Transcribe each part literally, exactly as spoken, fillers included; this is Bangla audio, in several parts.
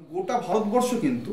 গোটা ভারতবর্ষ কিন্তু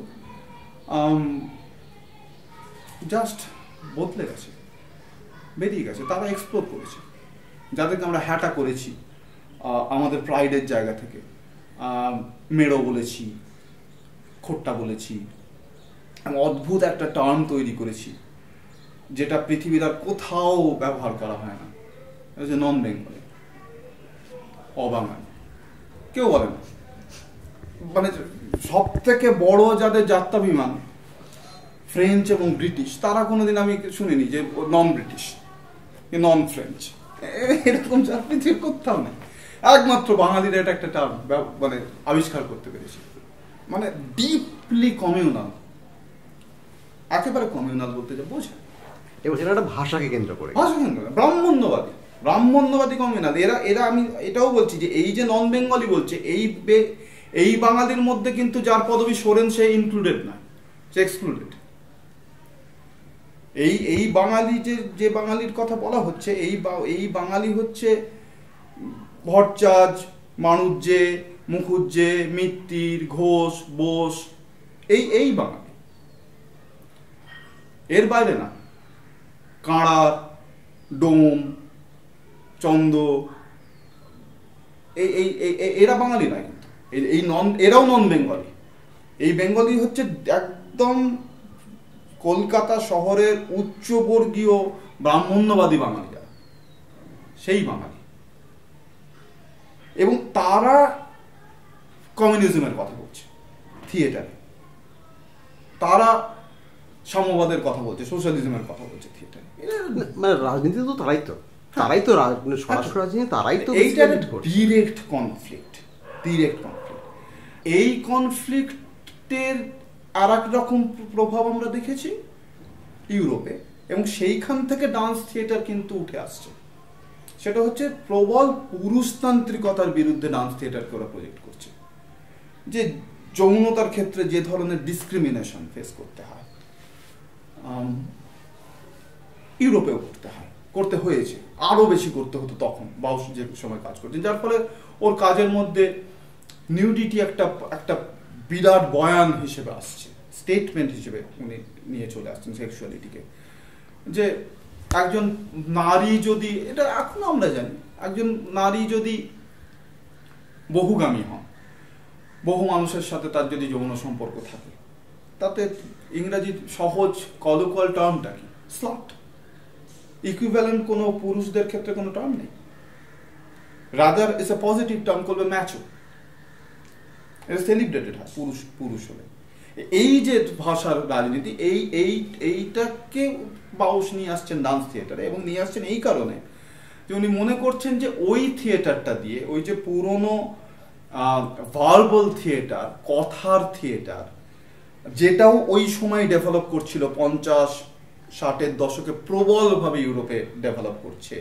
জাস্ট বদলে গেছে, বেরিয়ে গেছে, তারা এক্সপ্লোর করেছে, যাদেরকে আমরা হ্যাটা করেছি আমাদের প্রাইডের জায়গা থেকে, মেড়ো বলেছি, খোট্টা বলেছি, অদ্ভুত একটা টার্ম তৈরি করেছি যেটা পৃথিবীর আর কোথাও ব্যবহার করা হয় না, এটা হচ্ছে নন বেঙ্গলি, অবাঙালি। কেউ বলে না, মানে সব থেকে বড় যাদের জাত্যাভিমান ফ্রেঞ্চ এবং ব্রিটিশ, তারা কোনোদিন আমি শুনিনি যে নন ব্রিটিশ, নন ফ্রেঞ্চ, এরকম যা পৃথিবীর কোথাও নেই। একমাত্র বাঙালিরা এটা একটা টার্ম মানে আবিষ্কার করতে পেরেছে, মানে ডিপলি কমিউনাল, একেবারে কমিউনাল বলতে যা বোঝায়, এবং সেটা একটা ভাষাকে কেন্দ্র করে, ভাষা কেন্দ্র, ব্রাহ্মণ্যবাদী, ব্রাহ্মণ্যবাদী কমিউনাল। এরা এরা আমি এটাও বলছি যে এই যে নন বেঙ্গলি বলছে, এই এই বাঙালির মধ্যে কিন্তু যার পদবী সোরেন সে ইনক্লুডেড না, সে এক্সক্লুডেড। এই এই বাঙালি যে যে বাঙালির কথা বলা হচ্ছে, এই এই বাঙালি হচ্ছে ভট্টাচার্য, মাণুজ্যে, মুখুজ্জে, মিত্তির, ঘোষ, বোস, এই এই বাঙালি, এর বাইরে না। কাঁড়ার, ডোম, চন্দ, এই এই এরা বাঙালি নয় কিন্তু, এই নন এরাও নন বেঙ্গলি। এই বেঙ্গলি হচ্ছে একদম কলকাতা শহরের উচ্চবর্গীয় ব্রাহ্মণ্যবাদী বাঙালি, যারা সেই বাঙালি, এবং তারা কমিউনিজমের কথা বলছে থিয়েটারে, তারা সাম্যবাদের কথা বলছে, সোশ্যালিজমের কথা বলছে থিয়েটারে। মানে রাজনীতি তো তারাই তো তারাই তো সরাসরি রাজনীতি তারাই তো, এইটা ডিরেক্ট কনফ্লিক্ট, ডিরেক্ট কনফ্লিক্ট। এই কনফ্লিক্টের আর এক রকম প্রভাব আমরা দেখেছি ইউরোপে, এবং সেইখান থেকে ডান্স থিয়েটার কিন্তু উঠে আসছে। সেটা হচ্ছে প্রবল পুরুষতান্ত্রিকতার বিরুদ্ধে ডান্স থিয়েটারকে ওরা প্রজেক্ট করছে, যে যৌনতার ক্ষেত্রে যে ধরনের ডিসক্রিমিনেশন ফেস করতে হয় ইউরোপেও করতে হয়, করতে হয়েছে, আরো বেশি করতে হতো তখন বাউস যে সময় কাজ করছেন, যার ফলে ওর কাজের মধ্যে নিউডিটি একটা একটা বিরাট বয়ান হিসেবে আসছে, স্টেটমেন্ট হিসেবে উনি নিয়ে চলে আসছেন সেক্সুয়ালিটিকে। যে একজন নারী যদি, এটা এখনো আমরা জানি, একজন নারী যদি বহুগামী হন, বহু মানুষের সাথে তার যদি যৌন সম্পর্ক থাকে, তাতে ইংরাজি সহজ কলোকুয়াল টার্মটা কি? স্লাট। ইকুইভ্যালেন্ট কোনো পুরুষদের ক্ষেত্রে কোনো টার্ম নেই, rather is a positive term, করবে ম্যাচো, এটা সেলিব্রেটেড হয় পুরুষ পুরুষ হলে। এই যে ভাষার রাজনীতি, এই এই এইটাকে বাউস নিয়ে আসছেন ডান্স থিয়েটারে, এবং নিয়ে আসছেন এই কারণে যে উনি মনে করছেন যে ওই থিয়েটারটা দিয়ে, ওই যে পুরনো ভার্বাল থিয়েটার, কথার থিয়েটার, যেটাও ওই সময় ডেভেলপ করছিল, পঞ্চাশ ষাটের দশকে প্রবলভাবে ইউরোপে ডেভেলপ করছে,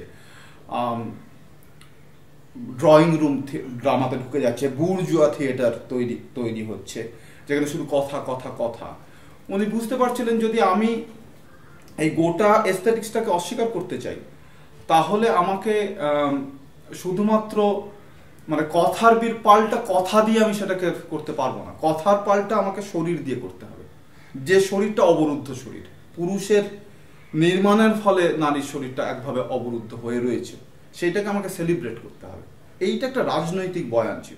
ড্রয়িং রুম ড্রামাতে ঢুকে যাচ্ছে, বুর্জুয়া থিয়েটার তৈরি তৈরি হচ্ছে, যেখানে শুধু কথা কথা কথা। উনি বুঝতে পারছিলেন যদি আমি এই গোটা এস্থেটিক্সটাকে অস্বীকার করতে চাই, তাহলে আমাকে শুধুমাত্র মানে কথার বীর পাল্টা কথা দিয়ে আমি সেটাকে করতে পারবো না, কথার পাল্টা আমাকে শরীর দিয়ে করতে হবে, যে শরীরটা অবরুদ্ধ শরীর, পুরুষের নির্মাণের ফলে নারীর শরীরটা একভাবে অবরুদ্ধ হয়ে রয়েছে, সেইটাকে আমাকে সেলিব্রেট করতে হবে। এইটা একটা রাজনৈতিক বয়ান ছিল।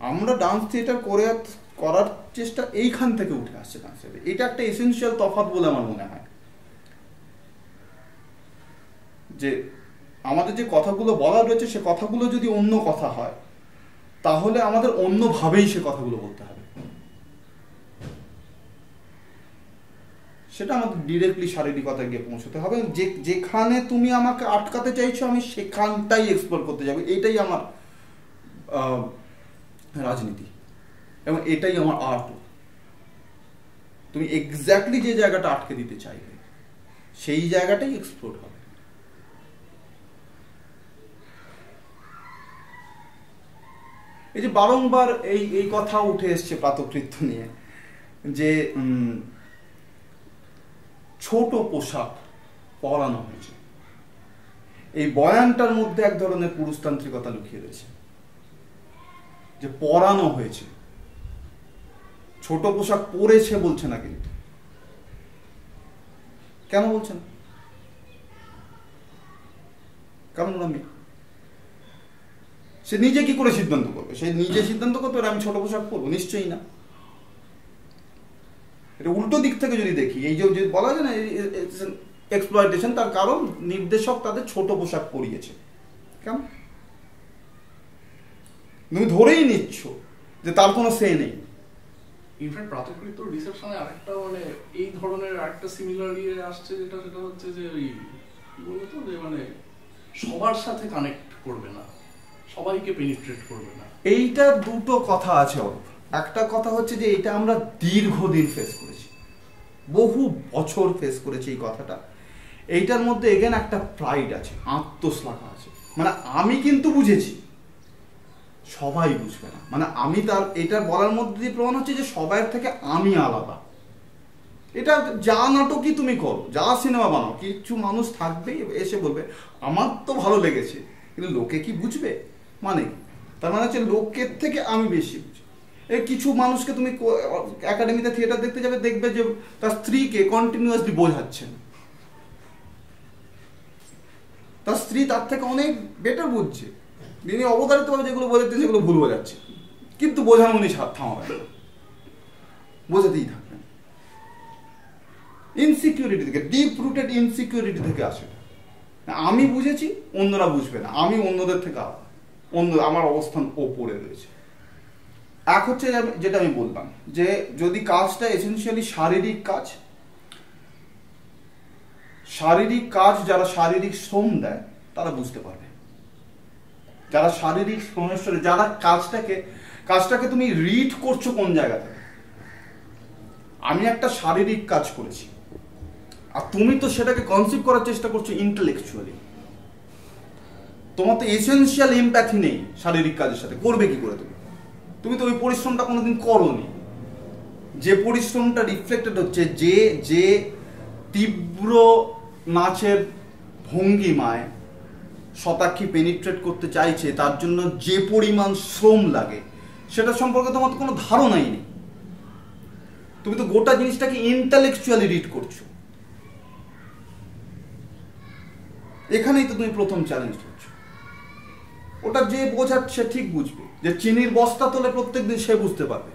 আমরা ডান্স থিয়েটার করে করার চেষ্টা এইখান থেকে উঠে আসছে ডান্স থিয়েটার। এটা একটা এসেনশিয়াল তফাৎ বলে আমার মনে হয়, যে আমাদের যে কথাগুলো বলা রয়েছে সে কথাগুলো যদি অন্য কথা হয় তাহলে আমাদের অন্যভাবেই সে কথাগুলো বলতে হবে। সেটা আমাদের ডিরেক্টলি শারীরিকতায় গিয়ে পৌঁছতে হবে। যে যেখানে তুমি আমাকে আটকাতে চাইছো আমি সেখানটাই এক্সপ্লোর করতে যাবো, এটাই আমার রাজনীতি এবং এটাই আমার আর্ট। তুমি এক্স্যাক্টলি যে জায়গাটা আটকে দিতে চাইবে সেই জায়গাটাই এক্সপ্লোর হবে। এই যে বারংবার এই এই কথা উঠে এসছে প্রাতঃকৃত্য নিয়ে, যে ছোট পোশাক পরানো হয়েছে, এই বয়ানটার মধ্যে এক ধরনের পুরুষতান্ত্রিকতা লুকিয়ে রয়েছে। যে পরানো হয়েছে, ছোট পোশাক পরেছে বলছে না, কিন্তু কেন বলছে না? কারণ আমি সে নিজে কি করে সিদ্ধান্ত করবে? সে নিজে সিদ্ধান্ত করতে পারে আমি ছোট পোশাক পরবো? নিশ্চয়ই না। এটা উল্টো দিক থেকে যদি দেখি, এই যে বলা যায় না এক্সপ্লয়টেশন, তার কারণ নির্দেশক তাদের ছোট পোশাক পরিয়েছে। কেন? তুমি ধরেই নিচ্ছ যে তার কোনো সে নেই। ইনফ্যাক্ট প্রাতঃকৃত্য রিসেপশনে আরেকটা মানে এই ধরনের আরেকটা সিমিলার ইয়ে আসছে, যেটা সেটা হচ্ছে যে ওই কি বলতো, যে মানে সবার সাথে কানেক্ট করবে না, সবাইকে পেনিট্রেট করবে না। এইটা দুটো কথা আছে। একটা কথা হচ্ছে যে এটা আমরা দীর্ঘদিন ফেস করেছি, বহু বছর ফেস করেছি এই কথাটা। এইটার মধ্যে এগেন একটা প্রাইড আছে, আত্মশ্লাঘা আছে। মানে আমি কিন্তু বুঝেছি, সবাই বুঝবে না। মানে আমি তার এটার বলার মধ্যে দিয়ে প্রমাণ হচ্ছে যে সবার থেকে আমি আলাদা। এটা যা নাটকই তুমি করো, যা সিনেমা বানাও, কিছু মানুষ থাকবেই এসে বলবে আমার তো ভালো লেগেছে, কিন্তু লোকে কি বুঝবে? মানে তার মানে হচ্ছে লোকের থেকে আমি বেশি বুঝি। এই কিছু মানুষকে তুমি একাডেমিতে থিয়েটার দেখতে যাবে, দেখবে যে তার স্ত্রীকে কন্টিনিউয়াসলি বোঝাচ্ছেন, তার স্ত্রী তার থেকে অনেক বেটার বুঝছে, তিনি অবধারিতভাবে যেগুলো বোঝাচ্ছেন সেগুলো ভুল বোঝাচ্ছে, কিন্তু বোঝানো উনি থামাবেন না, বোঝাতেই থাকবেন। ইনসিকিউরিটি থেকে, ডিপ রুটেড ইনসিকিউরিটি থেকে আসে। আমি বুঝেছি, অন্যরা বুঝবে না, আমি অন্যদের থেকে আলাদা, অন্য আমার অবস্থান ওপরে রয়েছে। এক হচ্ছে যেটা আমি বললাম, যে যদি কাজটা এসেনশিয়ালি শারীরিক কাজ, শারীরিক কাজ যারা শারীরিক শ্রম দেয় তারা বুঝতে পারবে। যারা শারীরিক শ্রমের সাথে, যারা কাজটাকে কাজটাকে তুমি রিড করছো কোন জায়গা থেকে। আমি একটা শারীরিক কাজ করেছি, আর তুমি তো সেটাকে কনসিভ করার চেষ্টা করছো ইন্টেলেকচুয়ালি। তোমার তো এসেনশিয়াল এমপ্যাথি নেই শারীরিক কাজের সাথে, করবে কি করে তুমি? তুমি তো ওই পরিশ্রমটা কোনোদিন করোনি। যে পরিশ্রমটা রিফ্লেক্টেড হচ্ছে, যে যে তীব্র নাচের ভঙ্গিমায় শতাক্ষী পেনিট্রেট করতে চাইছে, তার জন্য যে পরিমাণ শ্রম লাগে সেটা সম্পর্কে তোমার তো কোনো ধারণাই নেই। তুমি তো গোটা জিনিসটাকে ইন্টেলেকচুয়ালি রিড করছো। এখানেই তো তুমি প্রথম চ্যালেঞ্জ করছো। ওটা যে বোঝার সে ঠিক বুঝবে, যে চিনির বস্তা তোলে প্রত্যেক দিন, সে বুঝতে পারবে।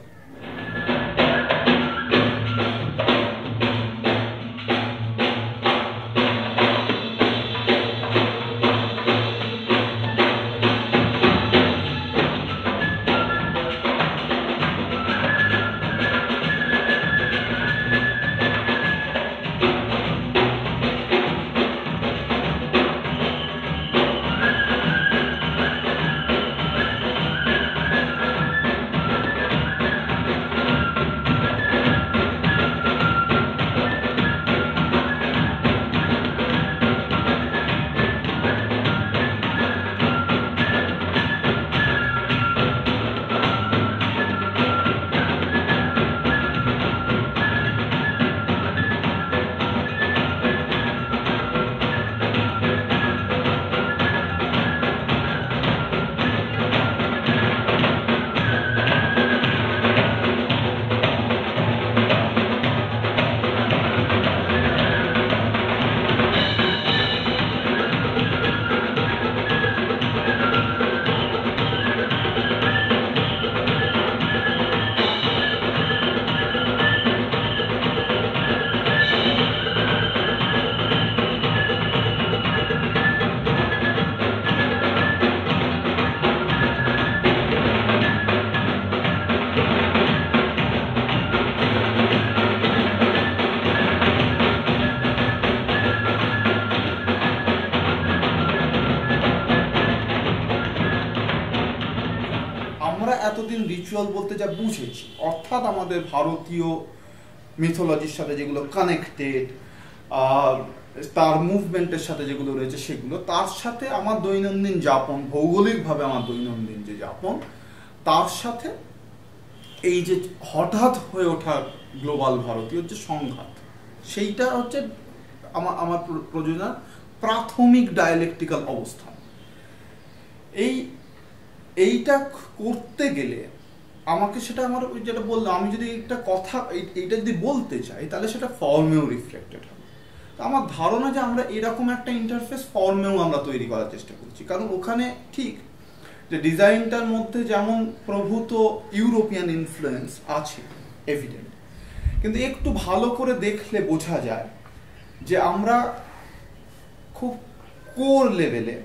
এতদিন রিচুয়াল বলতে যা বুঝেছি, অর্থাৎ আমাদের ভারতীয় মিথোলজির সাথে যেগুলো কানেক্টেড, তার মুভমেন্টের সাথে যেগুলো রয়েছে সেগুলো, তার সাথে আমার দৈনন্দিন যাপন, ভৌগোলিকভাবে আমার দৈনন্দিন যে যাপন, তার সাথে এই যে হঠাৎ হয়ে ওঠা গ্লোবাল ভারতীয় যে সংঘাত, সেইটা হচ্ছে আমার আমার প্রযোজনার প্রাথমিক ডায়ালেকটিক্যাল অবস্থান। এই এইটা করতে গেলে আমাকে সেটা আমার ওই যেটা বললাম, আমি যদি একটা কথা এইটা যদি বলতে চাই তাহলে সেটা ফর্মেও রিফ্লেক্টেড হবে। আমার ধারণা যে আমরা এরকম একটা ইন্টারফেস ফর্মেও আমরা তৈরি করার চেষ্টা করছি, কারণ ওখানে ঠিক যে ডিজাইনটার মধ্যে যেমন প্রভূত ইউরোপিয়ান ইনফ্লুয়েন্স আছে এভিডেন্ট, কিন্তু একটু ভালো করে দেখলে বোঝা যায় যে আমরা খুব কোর লেভেলে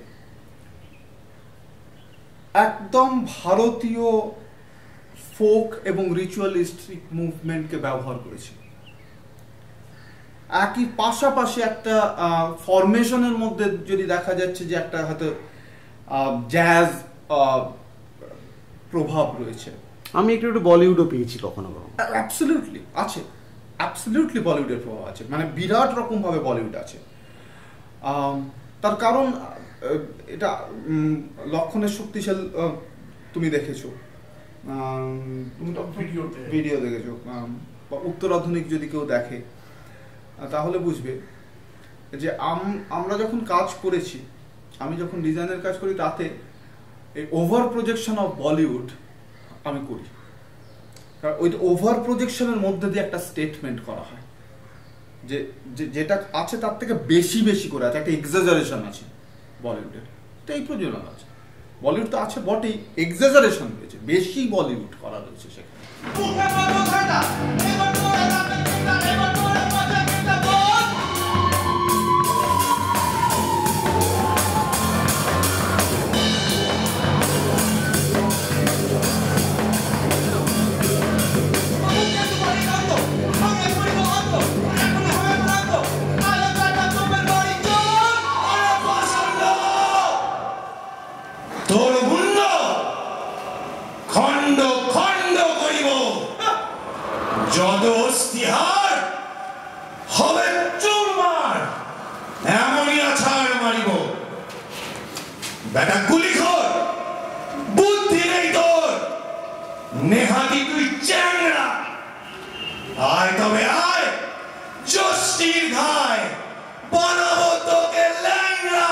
একদম ভারতীয় ফোক এবং রিচুয়ালিস্টিক মুভমেন্টকে ব্যবহার করেছি। একই পাশাপাশি একটা ফরমেশনের মধ্যে যদি দেখা যাচ্ছে যে একটা হয়তো জ্যাজ প্রভাব রয়েছে, আমি একটু একটু বলিউডও পেয়েছি কখনো কখনো। অ্যাবসলিউটলি আছে, অ্যাবসলিউটলি বলিউডের প্রভাব আছে, মানে বিরাট রকম ভাবে বলিউড আছে। তার কারণ এটা লক্ষণের শক্তিশাল তুমি দেখেছো, ভিডিও দেখেছো, বা উত্তরাধুনিক যদি কেউ দেখে তাহলে বুঝবে যে আমরা যখন কাজ করেছি, আমি যখন ডিজাইনের কাজ করি, তাতে এই ওভার প্রজেকশন অফ বলিউড আমি করি। কারণ ওই ওভার প্রজেকশনের মধ্যে দিয়ে একটা স্টেটমেন্ট করা হয় যে যেটা আছে তার থেকে বেশি বেশি করে আছে, একটা এক্সাজারেশন আছে বলিউডের। তো এই প্রযোজনা আছে, বলিউড তো আছে বটেই, এক্সাজারেশন রয়েছে, বেশি বলিউড করা রয়েছে সেখানে। নেহাতি তুই চ্যাংড়া, আয় তবে আয়, জষ্টির ঘায় বানাবো তোকে ল্যাংড়া।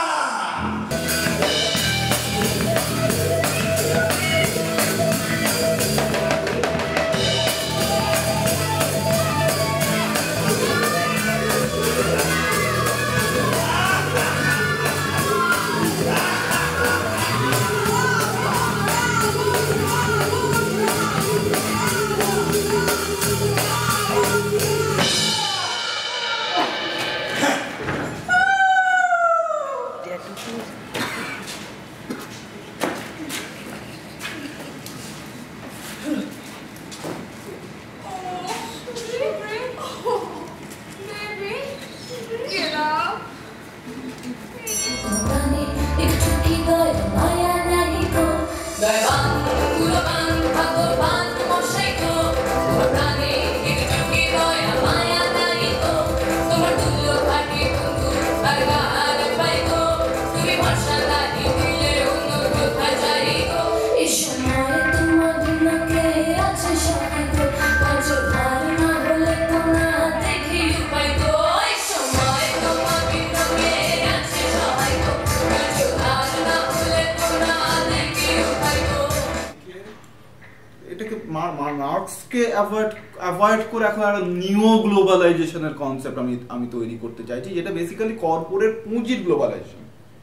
মার্ক্সকে অ্যাভয়েড অ্যাভয়েড করে এখন একটা নিও-গ্লোবালাইজেশনের কনসেপ্ট আমি আমি তৈরি করতে চাইছি, যেটা বেসিক্যালি কর্পোরেট পুঁজির গ্লোবালাইজেশন।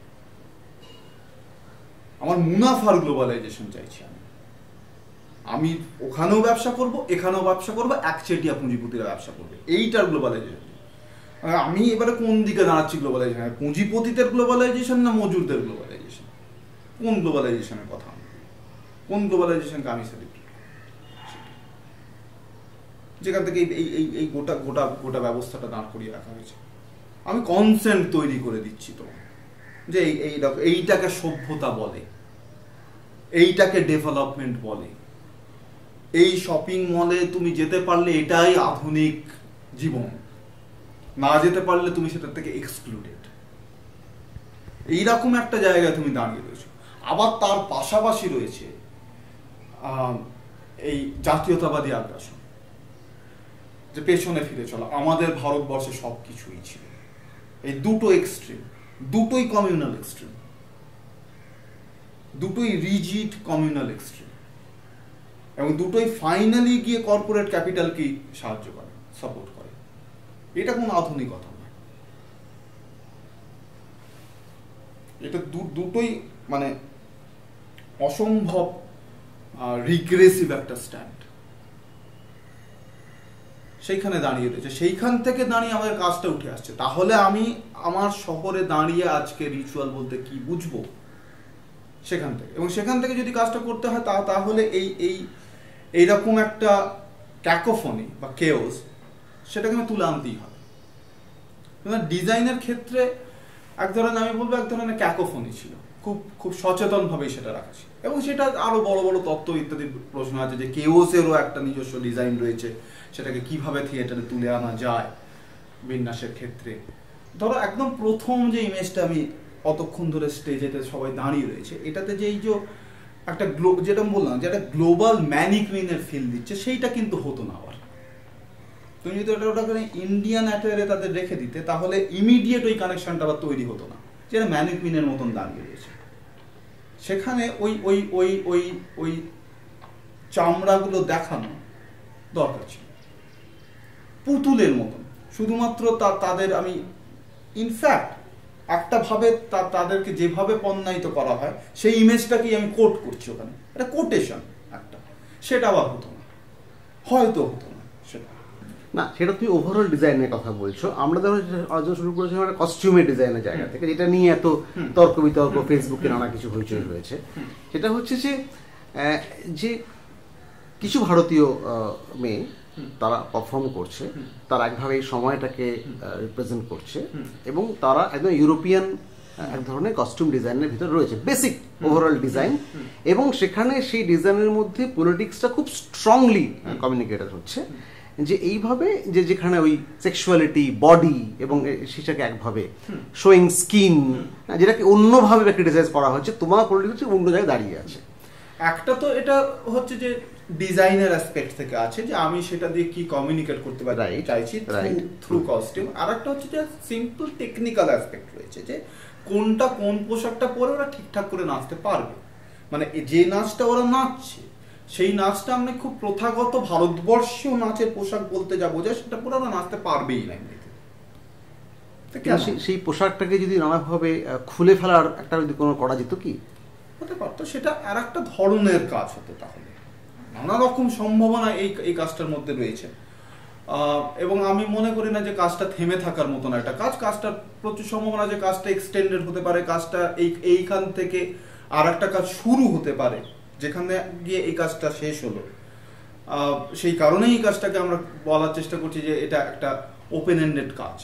আমার মুনাফার গ্লোবালাইজেশন চাইছি আমি। আমি ওখানেও ব্যবসা করব, এখানেও ব্যবসা করব, একচেটিয়া পুঁজিপতিরা ব্যবসা করবে, এইটার গ্লোবালাইজেশন। আমি এবারে কোন দিকে দাঁড়াচ্ছি গ্লোবালাইজেশন, পুঁজিপতিদের গ্লোবালাইজেশন না মজুরদের গ্লোবালাইজেশন? কোন গ্লোবালাইজেশনের কথা, কোন গ্লোবালাইজেশনকে আমি সেলিব্রেট, যেখান থেকে এই এই এই গোটা গোটা গোটা ব্যবস্থাটা দাঁড় করিয়ে রাখা হয়েছে। আমি কনসেন্ট তৈরি করে দিচ্ছি তো যে এই এইটাকে সভ্যতা বলে, এইটাকে ডেভেলপমেন্ট বলে, এই শপিং মলে তুমি যেতে পারলে এটাই আধুনিক জীবন, না যেতে পারলে তুমি সেটা থেকে এক্সক্লুডেড, এইরকম একটা জায়গায় তুমি দাঁড়িয়ে রয়েছো। আবার তার পাশাপাশি রয়েছে এই জাতীয়তাবাদী আগ্রাসন, যে পেছনে ফিরে চলা, আমাদের ভারতবর্ষে সব কিছুই ছিল। এই দুটো এক্সট্রিম, দুটোই কমিউনাল এক্সট্রিম, দুটোই রিজিড কমিউনাল এক্সট্রিম, এবং দুটোই ফাইনালি গিয়ে কর্পোরেট ক্যাপিটালকে সাহায্য করে, সাপোর্ট করে। এটা কোনো আধুনিকতা নয়, এটা দুটোই মানে অসম্ভব রিগ্রেসিভ একটা স্ট্যান্ড। সেইখানে দাঁড়িয়ে রয়েছে, সেইখান থেকে দাঁড়িয়ে আমাদের কাজটা উঠে আসছে। তাহলে আমি আমার শহরে দাঁড়িয়ে আজকে রিচুয়াল বলতে কি বুঝবো সেখান থেকে, এবং সেখান থেকে যদি কাজটা করতে হয় তা তাহলে এই এই এইরকম একটা ক্যাকোফনি বা কেওস, সেটাকে আমি তুলে আনতেই হবে। ডিজাইনের ক্ষেত্রে এক ধরনের, আমি বলবো এক ধরনের ক্যাকোফনি ছিল, খুব খুব সচেতনভাবেই সেটা রাখা ছিল। এবং সেটা আরো বড় বড় তত্ত্ব ইত্যাদি প্রশ্ন আছে যে কেওসেরও একটা নিজস্ব ডিজাইন রয়েছে, সেটাকে কিভাবে থিয়েটারে তুলে আনা যায় বিন্যাসের ক্ষেত্রে। ধরো একদম প্রথম যে ইমেজটা আমি অতক্ষণ ধরে স্টেজেতে সবাই দাঁড়িয়ে রয়েছে, এটাতে যে এই যে একটা গ্লো, যেটা বললাম যে একটা গ্লোবাল ম্যানিকুইনের ফিল দিচ্ছে, সেইটা কিন্তু হতো না। আবার তুমি যদি ওটা ওটা করে ইন্ডিয়ান অ্যাটায়ারে তাদের রেখে দিতে, তাহলে ইমিডিয়েট ওই কানেকশনটা আবার তৈরি হতো না, যেটা ম্যানিকুইনের মতন দাঁড়িয়ে রয়েছে। সেখানে ওই ওই ওই ওই ওই চামড়াগুলো দেখানো দরকার ছিল, পুতুলের মতন। শুধুমাত্র তাদের আমি ইনফ্যাক্ট একটা ভাবে তাদেরকে যেভাবে পণ্যায়িত করা হয় সেই ইমেজটাকেই আমি কোট করছি ওখানে, এটা কোটেশন একটা, সেটা আবার হতো না, হয়তো হতো না সেটা না। সেটা তুমি ওভারঅল ডিজাইনের কথা বলছো। আমরা ধরো আলোচনা শুরু করেছিলাম একটা কস্টিউমের ডিজাইনের জায়গা থেকে, যেটা নিয়ে এত তর্ক বিতর্ক ফেসবুকে নানা কিছু হইচই হয়েছে। সেটা হচ্ছে যে যে কিছু ভারতীয় মেয়ে তারা পারফর্ম করছে, তারা একভাবে এই সময়টাকে রিপ্রেজেন্ট করছে, এবং তারা একদম ইউরোপিয়ান এক ধরনের কস্টিউম ডিজাইনের ভিতরে রয়েছে, বেসিক ওভারঅল ডিজাইন। এবং সেখানে সেই ডিজাইনের মধ্যে পলিটিক্সটা খুব স্ট্রংলি কমিউনিকেটেড হচ্ছে, যে এইভাবে যে যেখানে ওই সেক্সুয়ালিটি, বডি এবং সেটাকে একভাবে শোয়িং স্কিন, যেটাকে অন্যভাবে ক্রিটিসাইজ করা হচ্ছে, তোমার পলিটিক্স অন্য জায়গায় দাঁড়িয়ে আছে। একটা তো এটা হচ্ছে যে ডিজাইনের অ্যাসপেক্ট থেকে আছে, যে আমি সেটা দিয়ে কি কমিউনিকেট করতে পারি চাইছি থ্রু কস্টিউম। আর একটা হচ্ছে যে সিম্পল টেকনিক্যাল অ্যাসপেক্ট রয়েছে, যে কোনটা কোন পোশাকটা পরে ওরা ঠিকঠাক করে নাচতে পারবে। মানে যে নাচটা ওরা নাচছে, সেই নাচটা আমরা খুব প্রথাগত ভারতবর্ষীয় নাচের পোশাক বলতে যা বোঝায়, সেটা পুরো ওরা নাচতে পারবেই না। সেই পোশাকটাকে যদি নানাভাবে খুলে ফেলার একটা যদি কোনো করা যেত, কি হতে পারতো, সেটা আর একটা ধরনের কাজ হতো। তাহলে নানা রকম সম্ভাবনা এই এই কাজটার মধ্যে রয়েছে, এবং আমি মনে করি না যে কাজটা থেমে থাকার মতন একটা কাজ। কাজটার প্রচুর সম্ভাবনা যে কাজটা এক্সটেন্ডেড হতে পারে, কাজটা এই এইখান থেকে আর একটা কাজ শুরু হতে পারে, যেখানে গিয়ে এই কাজটা শেষ হলো। সেই কারণেই এই কাজটাকে আমরা বলার চেষ্টা করছি যে এটা একটা ওপেন এন্ডেড কাজ।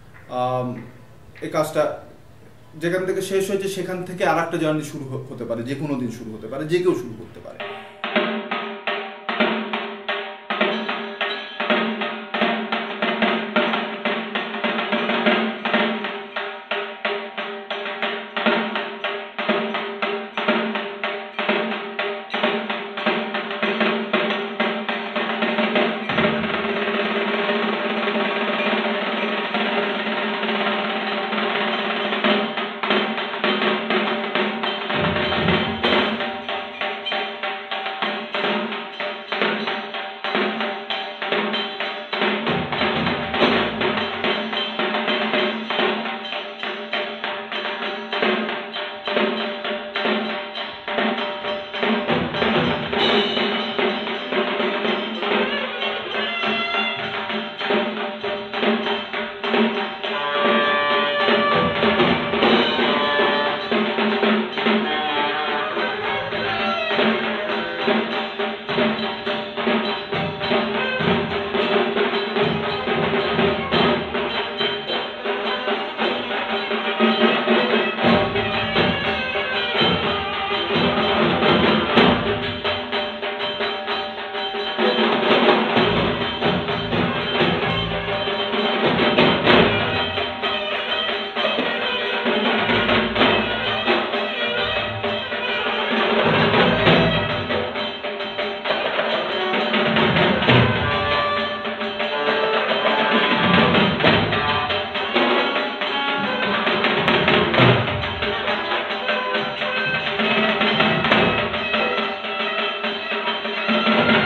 এই কাজটা যেখান থেকে শেষ হয়েছে সেখান থেকে আর একটা জার্নি শুরু হতে পারে, যে কোনো দিন শুরু হতে পারে, যে কেউ শুরু করতে পারে। Thank you.